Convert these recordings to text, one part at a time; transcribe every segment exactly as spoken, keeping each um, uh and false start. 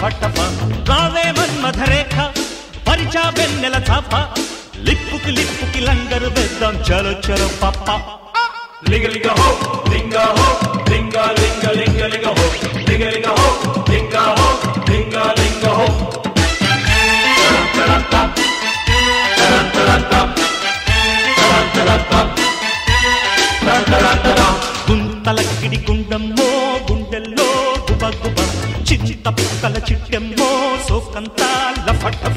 లఫటఫ రావే మన్మథరేఖ పరిచా వెన్నెల చాప లిప్పుకి లిప్పుకి లంగరు వేద్దాం చలో చలో పప్ప లింగ లింగ హో లింగ హో లింగ లింగ లింగ లింగ హో లింగ లింగ హో లింగ హో లింగ లింగ హో గుంతలకిడి గుండమ్మో గుండెల్లో గుబ గుబ చిత్త పిక్కల చిట్టెమ్మో సోకంతా లఫటఫ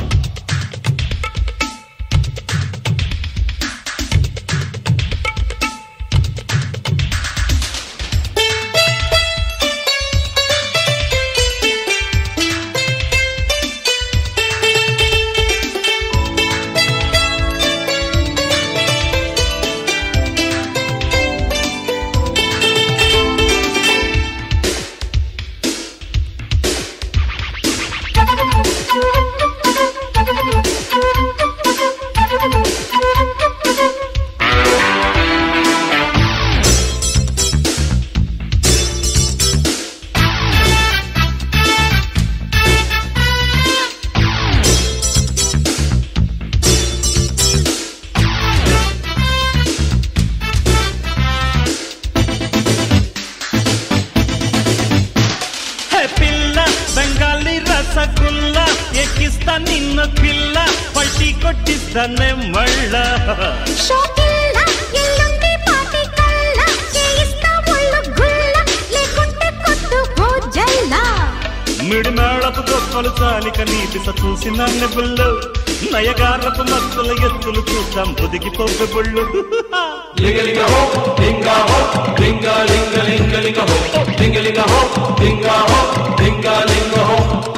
రసగుల్లా ఎక్కిస్తా నిన్న పిల్ల పల్టీ కొట్టిస్తానే మళ్ళా షోకిల్లా ఎల్లుండి పాటి కల్లా చేయిస్తా ఒళ్ళు గుల్ల లేకుంటే కొట్టు భోజల్లా మిడి మేళపు గొప్పలు చాలిక నీటిస చూసి నన్ను బుల్లు నయగారపు మత్తుల ఎత్తులు చూద్దాం బుదిగి పొగ్గు బుళ్ళు లింగ లింగ హో లింగ హో లింగ లింగ లింగ లింగ హో లింగ లింగ హో లింగ హో లింగ లింగ హో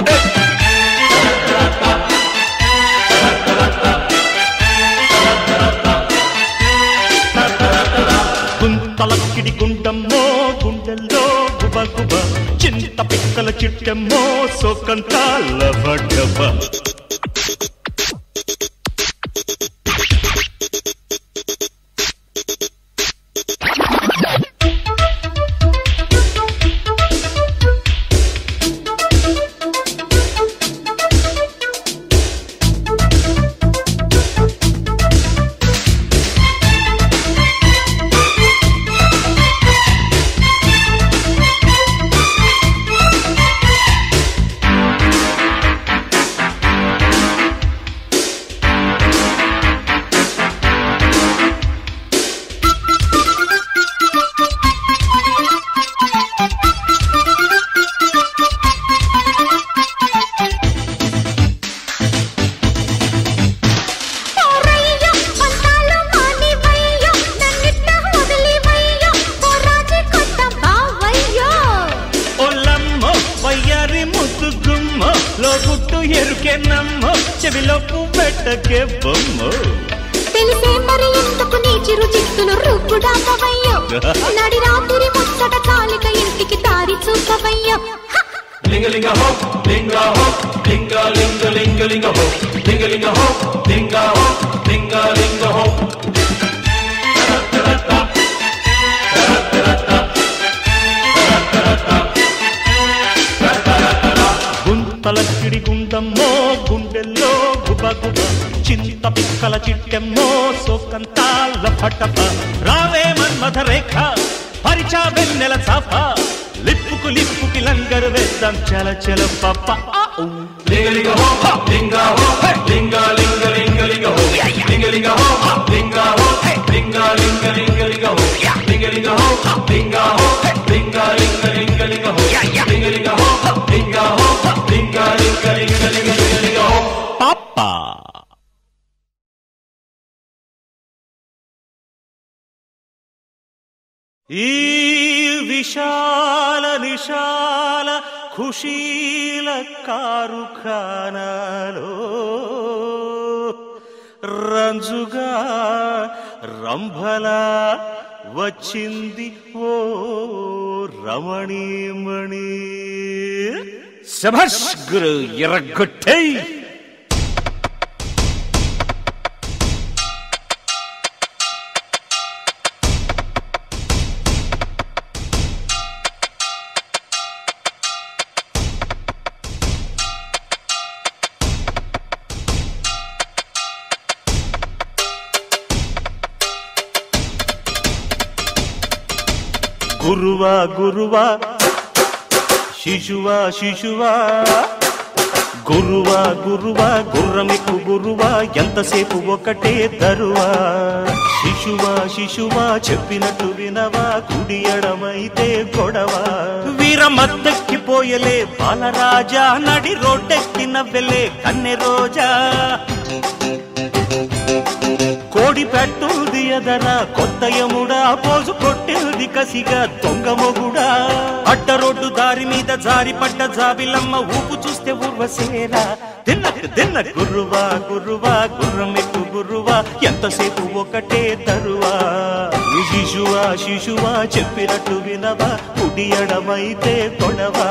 గుంతలకిడి గుండమ్మో గుండెల్లో గుబ గుబ చింత పిక్కల చిట్టెమ్మో సోకంతా లఫటఫ లోగుట్టు ఎరుకెన్నమ్మో చెవిలోపు పెట్టకే బొమ్మో తెలిసే మరి ఎందుకు నీ చిరు చిత్తులు రుగ్గుడాపవయ్యో నడి రాత్రి ముచ్చట చాలిక ఇంటికి దారి చూపవయ్యో లింగ లింగ హో లింగ హో లింగ లింగ లింగ లింగ హో లింగ లింగ హో లింగ హో లింగ లింగ హో గుంతలకిడి గుండమ్మో గుండెల్లో గుబ గుబ చింత పిక్కల చిట్టెమ్మో సోకంతా లఫటఫ రావే మన్మథరేఖ పరిచా వెన్నెల చాప లిప్పుకు లిప్పుకి లంగరు వేద్దాం చల చల పప్ప లింగ లింగ హో లింగ హో లింగ లింగ లింగ లింగ హో లింగ లింగ హో లింగ హో లింగ లింగ లింగ లింగ హో లింగ లింగ హో లింగ హో లింగ లింగ లింగ లింగ హో లింగ లింగ హో లింగ హో లింగ లింగ లింగ లింగ లింగ హో పాప ఈ విశాల నిశాల ఖుషీల కారుఖానాలో రంజుగా రంభలా వచ్చింది ఓ రమణీమణి శభాష్ గురు ఎర్రగొట్టై గురువా గురువా శిశువా శిశువా గురువా గురువా గుర్రమికు గురువా ఎంతసేపు ఒకటే దరువా శిశువా శిశువా చెప్పినట్టు వినవా కుడి ఎడమైతే గొడవ వీరమద్దెక్కిపోయలే బాలరాజా నడి రోడ్డెక్కి నవ్వెలే కన్నె రోజా కోడి పెట్టుది ఎదరా కొత్త యముడా పోజు కొట్టేది కసిగా దొంగ మొగుడా అడ్డ రోడ్డు దారి మీద జారి పడ్డ జాబిలమ్మ ఊపు చూస్తే ఊర్వశేరా తిన్నకు తిన్న గురువా గురువా గుర్రమెక్కు గురువా ఎంతసేపు ఒకటే తరువా శిశువా శిశువా చెప్పినట్టు వినవా కుడి ఎడమైతే Kodava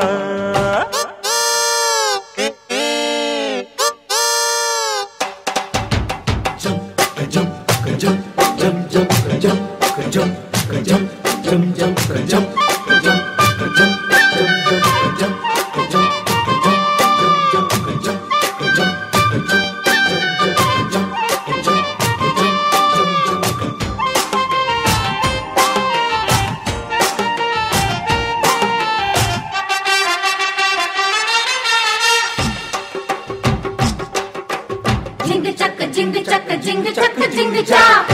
Jingle chaka, jingle chaka, jingle chaka, jingle chaka.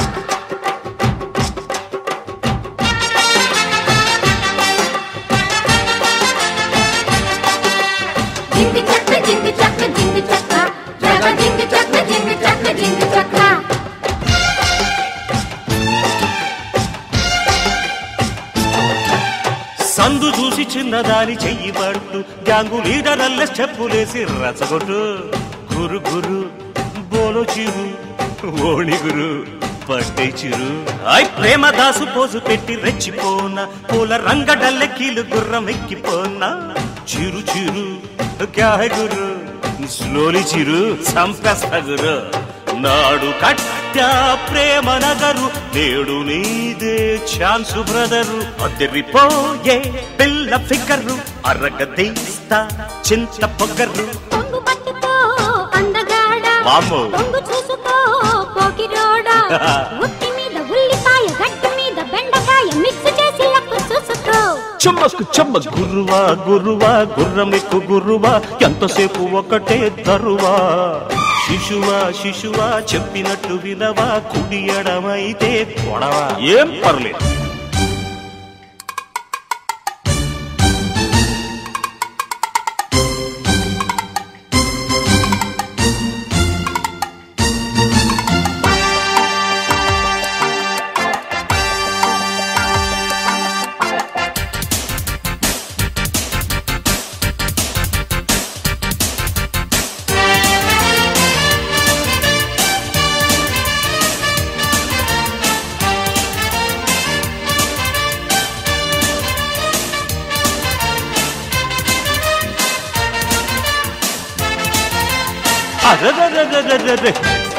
Jingle chaka, jingle chaka, jingle chaka. Jaga jingle chaka, jingle chaka, jingle chaka. సందు చూసి చిన్నదాని చెయ్యి పట్టు గ్యాంగు లీడరల్ల చెప్పులేసి రచగొట్టు గురు గురు బోలో చిరు ఓణి గురు పట్టే చిరు ఐ ప్రేమ దాసు పోజు పెట్టి రెచ్చిపోన పూల రంగడల్లె కీలు గుర్రం ఎక్కిపోనా చిరు చిరు క్యా హై గురు స్లోలి చిరు సంపస్త గురు నాడు కట్టా ప్రేమ నగరు నేడు నీదే ఛాన్సు బ్రదరు అదిరిపోయే పిల్ల ఫికరు అరగదీస్తా చింత పొగరు పొంగు పట్టుకో అందగాడా వామ్మో పొంగు చూసుకో పోకిరోడా ఉట్టి మీద ఉల్లిపాయ గడ్డ మీద బెండకాయ మిక్స్ చేసి లక్కు చూసుకో చెమ్మకు చెమ్మ గురువా గురువా గుర్రమెక్కు గురువా ఎంతసేపు ఒకటే దరువా శిశువా శిశువా చెప్పినట్టు వినవా కుడి ఎడమైతే కొడవా ఏం పర్లేదు అరెరెరెరెరెరె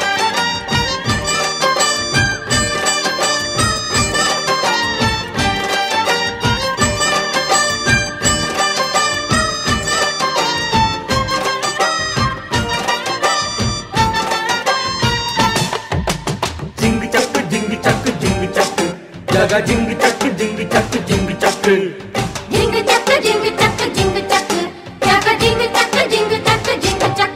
జింగి చక్కు జింగి చక్కు జింగి చక్కు జగ జింగి చక్కు జింగి చక్కు జింగి చక్కు జింగు చక్క జింగు చక్క జింగు చక్క జగ జింగు చక్క జింగు చక్క జింగు చక్క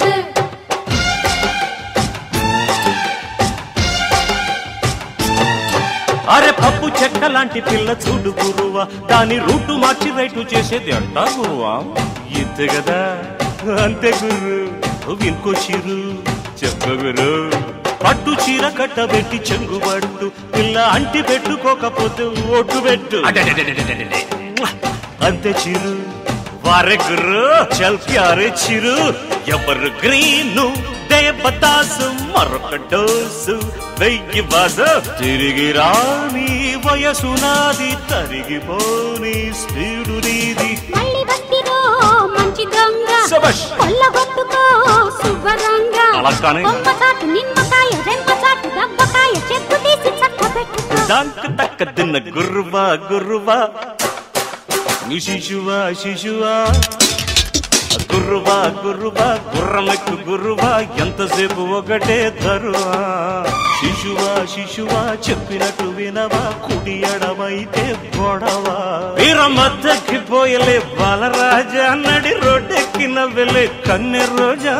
అరే పప్పు చెక్క లాంటి పిల్ల చూడు గురువా దాని రూటు మార్చి రైటు చేసేది అంటా గురువా ఇంతే కదా అంతే గురు ఇంకో చీరు చెప్ప గురు పట్టు చీర కట్టబెట్టి చెంగు పట్టు పిల్ల అంటి పెట్టుకోకపోతే ఒట్టు పెట్టు అంతే చిరు వారే గురు చల్కి అరే చిరు ఎవరు గ్రీను దేవతాసు మరొక డోసు వెయ్యి బాధ తిరిగి రాని వయసు నాది తరిగిపోని స్పీడు నీది మళ్ళీ బట్టిరో మంచి దొంగ శభాష్. కొల్లగొట్టుకో శుభ్రంగా అలా కానీ. కొమ్మ చాటు నిమ్మకాయ రెమ్మ చాటు దబ్బకాయ చెక్కు తీసి చక్క పెట్టుకో దంక తక్క తిన్న గుర్రువా గుర్రువా నీ శిశువా శిశువా గుర్రువా గుర్రువా గుర్రమెక్కు గుర్రువా ఎంతసేపు ఒకటే తరువా శిశువా శిశువా చెప్పినట్టు వినవా కుడి ఎడమైతే గొడవా వీరమద్దెక్కిపోయలే బాలరాజా నడి రోడ్డెక్కిన వెలే కన్నె రోజా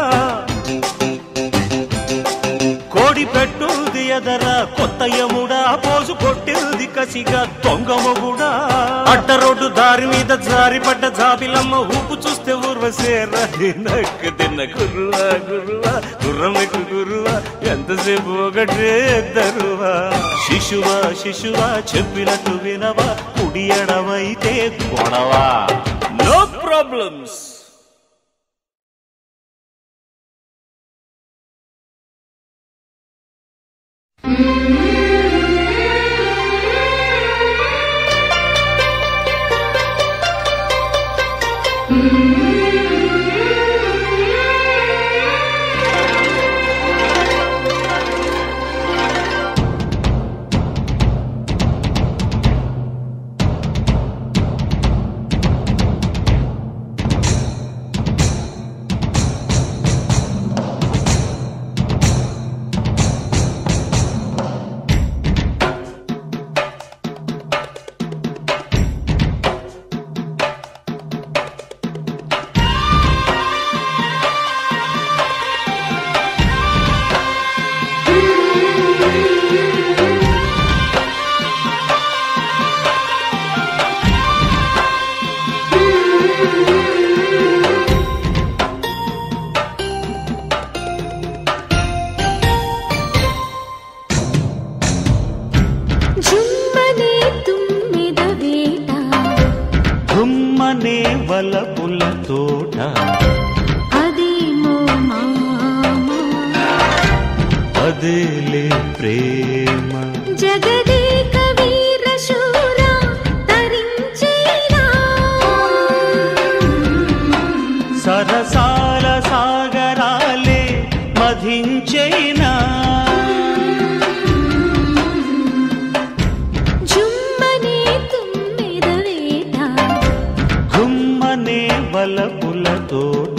కోడి పెట్టుది ఎదరా కొత్త యముడా పోసు కొట్టింది కసిగా దొంగమగుడా అడ్డ రోడ్డు దారి మీద జారిపడ్డ జాబిలమ్మ ఊపు చూస్తే ఊర్వసేరా నక్కు తిన్న గురువా గురువా గుర్రమెక్కు గురువా ఎంతసేపు ఒకటే దరువా శిశువా శిశువా చెప్పినట్టు వినవా కుడి ఎడమైతే గొడవా నో ప్రాబ్లమ్స్. గుమ్మనే వలపుల తోట అదేమో మామ అదేలే ప్రేమ జగదేక వీర శూర తరించేనా సరసాల సాగరాలే మధించేనా వలపుల తోట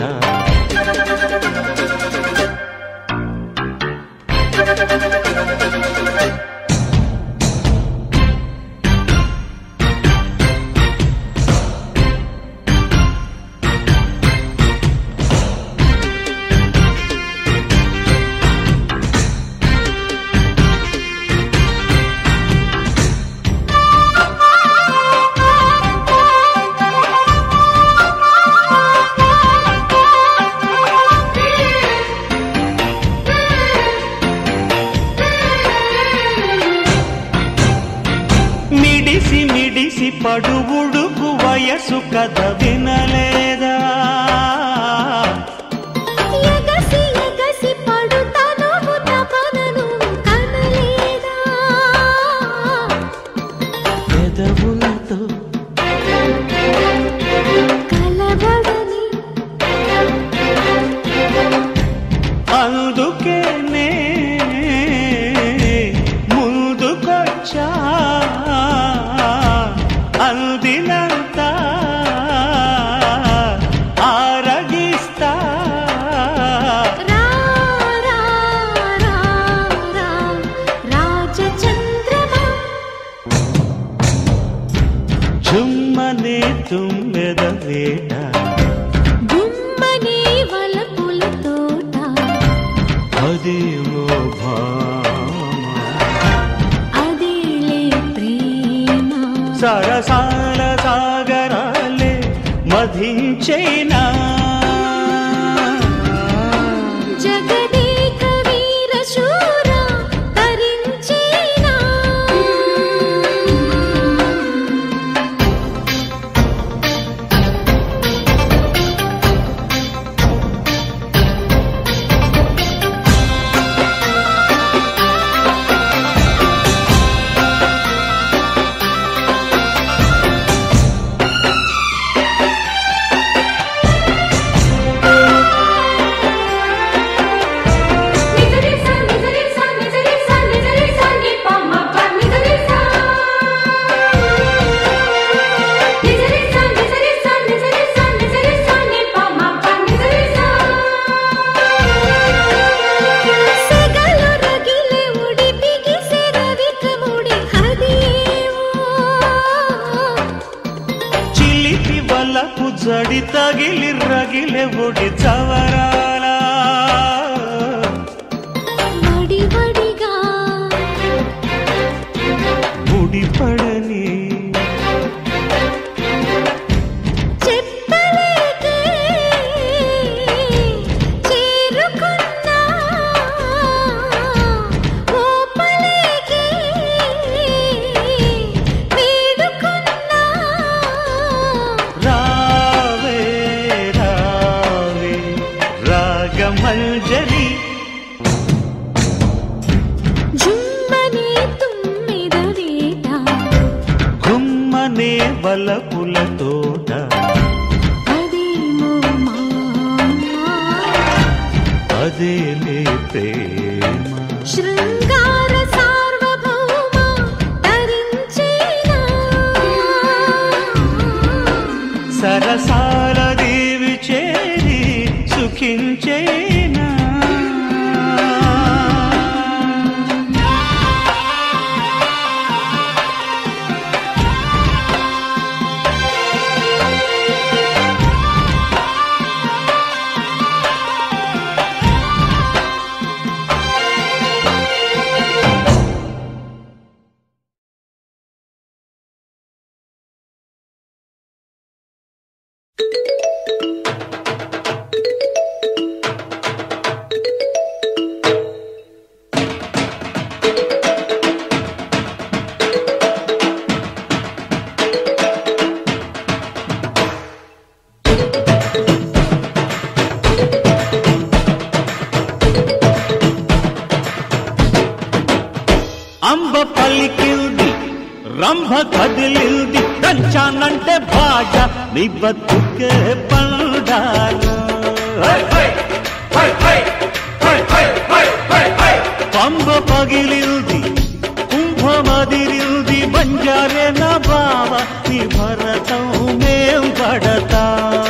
మిడిసి మిడిసి పడువుడుకు వయసు కథ వినలేదా ఎగసి ఎగసి పడుతాను తపనను కనలేదా పెదవులతో కలబడని అందుకే నే ముందుకొచ్చా అందినంత ఆరగిస్తా రా రా రా రా రాజచంద్రమా జుమ్మనే తుమ్మెద వేట గుమ్మనే వలపుల తోట అదేమో భామ అదేలే ప్రేమ సరసాల సాగరాలే మధించేనా జగదేక వీర శూర తరించేనా పల్లె ఒడి చవరాల వడి వడిగా ముడిపడని చెప్పలేకే చేరుకున్నా ఓపలేకే వేడుకున్నా రావే రావే రాగమంజరి జుమ్మనే తుమ్మెద వేట గుమ్మనే బలపుల తోట అదేమో మాయా అదేలే ప్రేమ శృంగార సార్వభౌమ ధరించేనా సరసాల దేవి చేరి సుఖించేనా అంబ పలికిల్ది రంభ కదిలిల్ది దంచానంటే బాజ నీ బతుకే పండాలు పంబ పగిలిల్ది కుంభమదిరిల్ది బంజారే నా బావ నీ భరతం మేం పడతా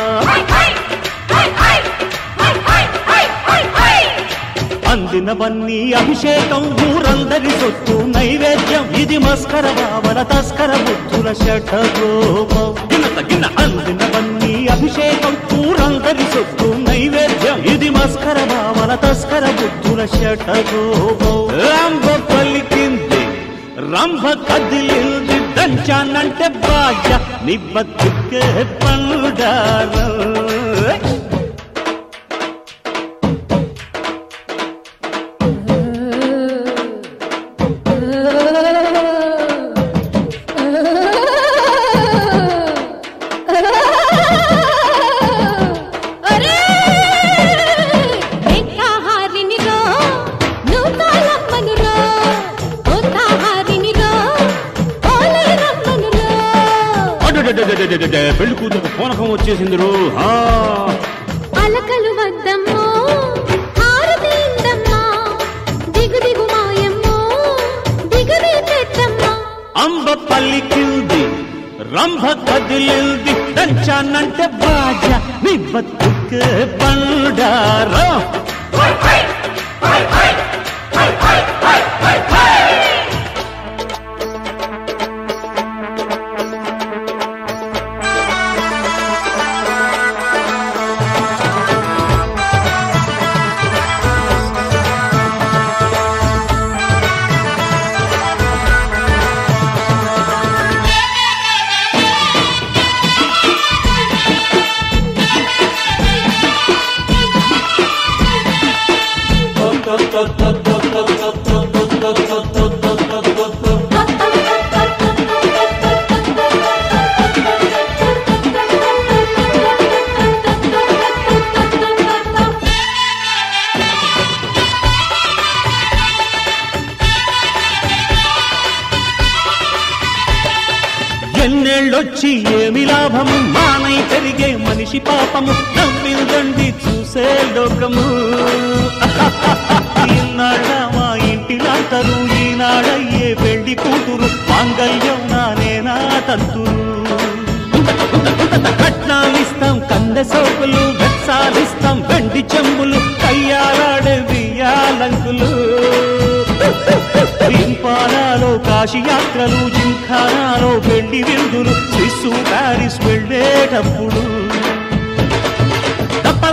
అందినవన్నీ అభిషేకం ఊరందరి సొత్తు నైవేద్యం ఇది మస్కర బావల తస్కర బుద్ధుల షఠగోపం గిన్నత గిన్న అందినవన్నీ అభిషేకం ఊరందరి సొత్తు నైవేద్యం ఇది మస్కర బావల తస్కర బుద్ధుల షఠగోపం రంభ పలికింది రంభ కదిలింది దంచానంటే బాజ నిబ్బతుకే పండాల పెళ్లి కూతురు పూనకం వచ్చేసింది రో అలకలు వద్దమ్మో హారతీందమ్మా దిగు దిగు మాయమ్మో దిగుది పెద్దమ్మా అంబ పల్లికిల్ది రంభ కదిలిల్ది దంచానంటే బాజ నీ బతుకే బండారా ఎన్నేళ్ళొచ్చి ఏమి లాభము మానై పెరిగే మనిషి పాపము నవ్విందండి చూసే లోకము ఈనాడ మా ఇంటిలాంతరు ఈనాడయ్యే పెళ్లి కూతురు మాంగళ్యం నానేనా తంతురు కట్నాలిస్తాం కందె సోకులు వెచ్చాలిస్తాం వెండి చెంబులు కయ్యాలాడే బియ్యాలంకులు ఇంపాలాలో కాశీ యాత్రలు జింఖానాలో వెండి విందులు స్విస్సు ప్యారిస్ వెళ్ళేటప్పుడు తప్ప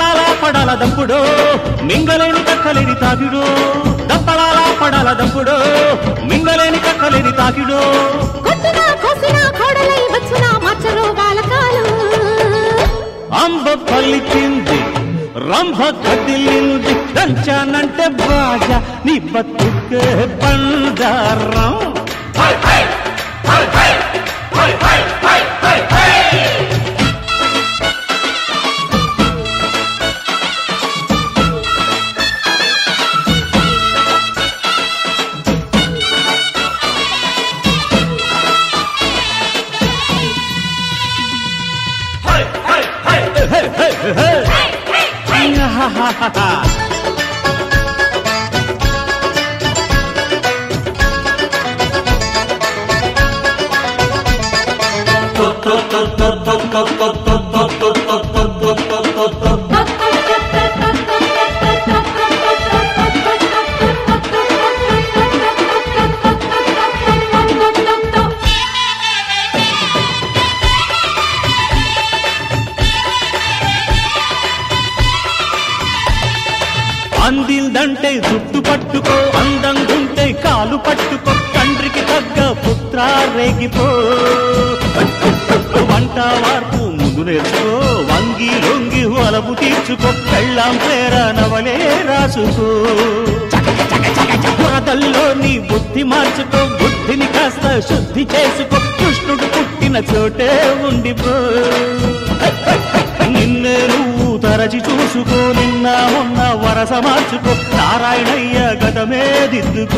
పడాల దంపుడో మింగలేని కక్కలేని తాకిడో దప్పడాల పడాల దంపుడో మింగలేని కక్కలేని తాకిడో కొట్టునా కోసినా కోడలై వచ్చునా మచ్చరో బాలకాలు అంబ పలికింది రంభ కదిలింది దంచానంటే బాజా నీ బతుకే బండారం అందిందంటే జుట్టు పట్టుకో అందంగుంటే కాలు పట్టుకో తండ్రికి తగ్గ పుత్ర రేగిపో వంట వార్పు ముందు నేర్చుకో వంగి లొంగి వలపు తీర్చుకో పెళ్ళాం పేర నవలే రాసుకో వరదల్లో నీ బుద్ధి మార్చుకో బుద్ధిని కాస్త శుద్ధి చేసుకో కృష్ణుడు పుట్టిన చోటే ఉండిపో నిన్నే నువ్వు తరచి చూసుకో నిన్న మొన్న వరస మార్చుకో నారాయణయ్య గతమే దిద్దుకో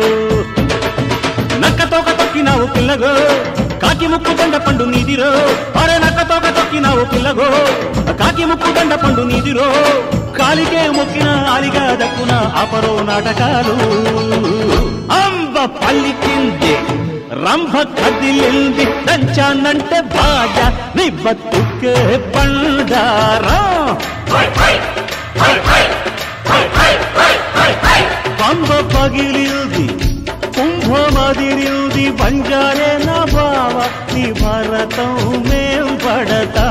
నక్కతోక తొక్కినావు పిల్లగో కాకి ముక్కు దండ పండు నీదిరో అరే నక్కతోక తొక్కినావు పిల్లగో కాకి ముక్కు దండ పండు నీదిరో కాలికే మొక్కిన ఆలిగా దక్కున అపరో నాటకాలు అంబ పల్లికింది రంభ కదిలింది దంచానంటే బాజా నీ బతుకే బండారా పంబ పగిలింది కుంభమదిరింది బంజారే నా బావ నీ భరతం మేం పడతా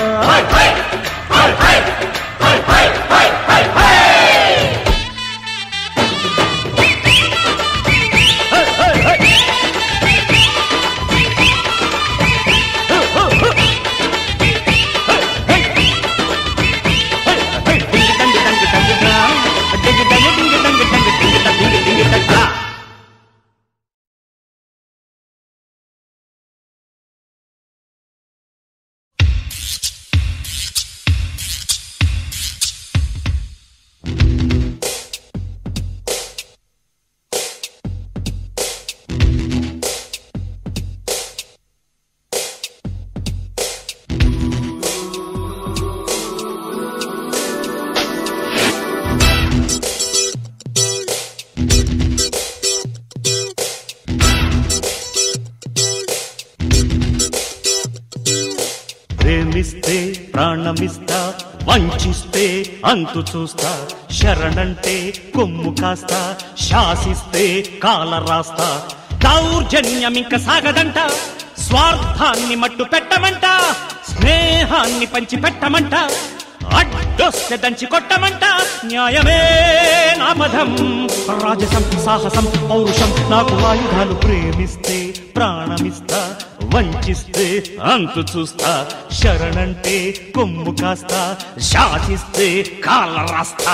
ప్రేమిస్తే ప్రాణమిస్తా వంచిస్తే అంతు చూస్తా శరణంటే కొమ్ము కాస్తా శాసిస్తే కాల రాస్తా దౌర్జన్యమింక సాగదంట స్వార్థాన్ని మట్టు పెట్టమంట స్నేహాన్ని పంచి పెట్టమంట అడ్డొస్తే దంచి కొట్టమంట న్యాయమే నా పదం రాజసం సాహసం పౌరుషం నాకు ఆయుధాలు ప్రేమిస్తే ప్రాణమిస్తా వంచిస్తే అంతు చూస్తా శరణంటే కొమ్ము కాస్తా శాసిస్తే కాల రాస్తా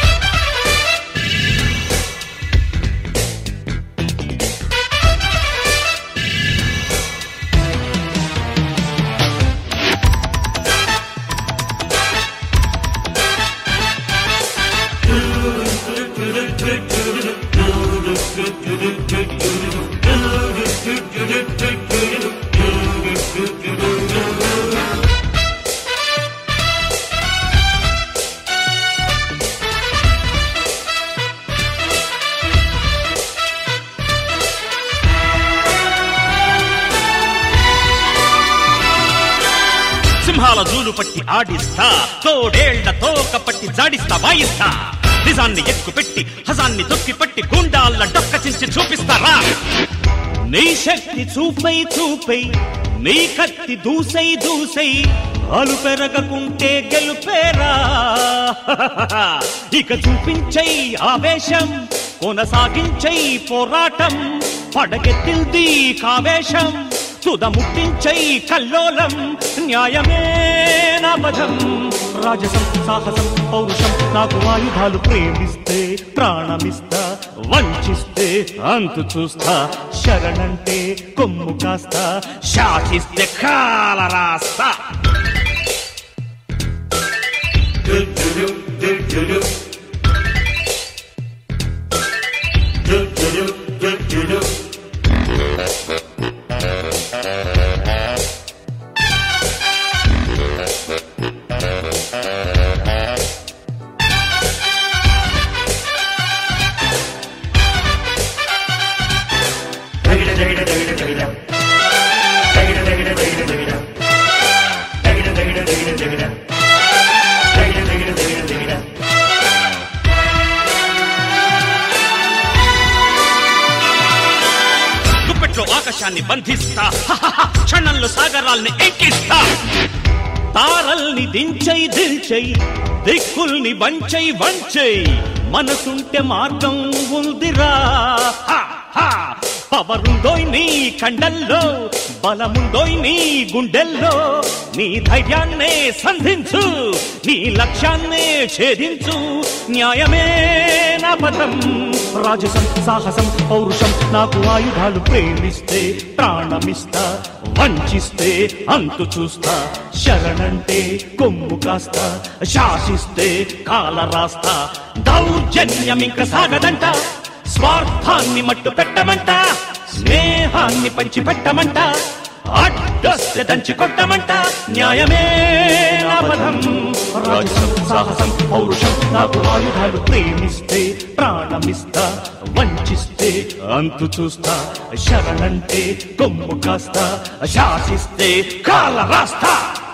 సింహాల జూలు పట్టి ఆడిస్తా తోడేళ్ల తోక పట్టి జాడిస్తా వాయిస్తా నిజాన్ని ఎక్కు పెట్టి హజాన్ని తొక్కి పట్టి గుండాళ్ళ డొక్క చించి చూపిస్తారా నీ శక్తి చూపై చూపై నీ కత్తి దూసై దూసై అలు పెరగకుంటే గెలుపేరా ఇక చూపించై ఆవేశం కొనసాగించై పోరాటం పడకెత్తింది కావేశం తుదముట్టించై కల్లోలం న్యాయమే నాపథం రాజసం సాహసం పౌరుషం నాకు ఆయుధాలు ప్రేమిస్తే ప్రాణమిస్తా వంచిస్తే అంతు చూస్తా శరణంటే కొమ్ము కాస్తా శాసిస్తే కాల రాస్తా ఆకాశాన్ని బంధిస్తా క్షణంలో సాగరాల్ని ఎక్కిస్తా తారల్ని దించై దిల్చై దిక్కుల్ని వంచై వంచై మనసుంటే మార్గం ఉందిరా పవరుందోయ్ నీ కండల్లో బలముందోయ్ నీ గుండెల్లో నీ ధైర్యాన్నే సంధించు నీ లక్ష్యాన్నే ఛేదించు న్యాయమే నా పథం రాజసం సాహసం పౌరుషం నాకు ఆయుధాలు ప్రేమిస్తే ప్రాణమిస్తా వంచిస్తే అంతు చూస్తా శరణంటే కొమ్ము కాస్తా శాసిస్తే కాల రాస్తా దౌర్జన్యం ఇంక సాగదంట స్వార్థాన్ని మట్టు పెట్టమంట స్నేహాన్ని పంచి పెట్టమంట అడ్డొస్తే దంచి కొట్టమంట న్యాయమే నాపథం రాజసం సాహసం పౌరుషం నాకు ఆయుధాలు ప్రేమిస్తే ప్రాణమిస్తా వంచిస్తే అంతు చూస్తా శరణంటే కొమ్ము కాస్తా శాసిస్తే కాల రాస్తా